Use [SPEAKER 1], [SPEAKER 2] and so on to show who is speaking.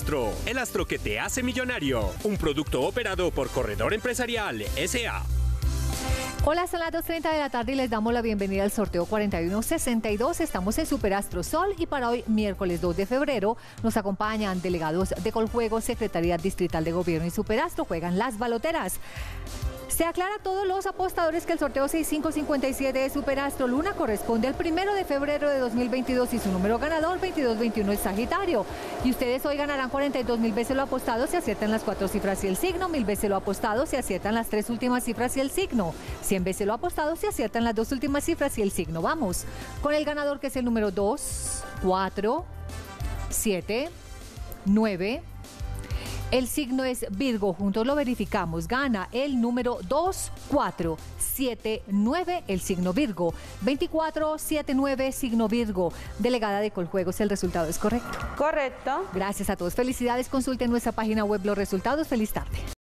[SPEAKER 1] Superastro, el astro que te hace millonario. Un producto operado por Corredor Empresarial S.A.
[SPEAKER 2] Hola, son las 2:30 de la tarde y les damos la bienvenida al sorteo 4162. Estamos en Superastro Sol y para hoy, miércoles 2 de febrero, nos acompañan delegados de Coljuegos, Secretaría Distrital de Gobierno y Superastro. Juegan las baloteras. Se aclara a todos los apostadores que el sorteo 6557 de Superastro Luna corresponde al 1 de febrero de 2022 y su número ganador 2221 es Sagitario. Y ustedes hoy ganarán 42.000 veces lo apostado si aciertan las 4 cifras y el signo, 1.000 veces lo apostado si aciertan las 3 últimas cifras y el signo, 100 veces lo apostado si aciertan las 2 últimas cifras y el signo. Vamos con el ganador, que es el número 2, 4, 7, 9. El signo es Virgo, juntos lo verificamos. Gana el número 2479, el signo Virgo. 2479, signo Virgo. Delegada de Coljuegos, ¿el resultado es correcto?
[SPEAKER 3] Correcto.
[SPEAKER 2] Gracias a todos. Felicidades. Consulten nuestra página web los resultados. Feliz tarde.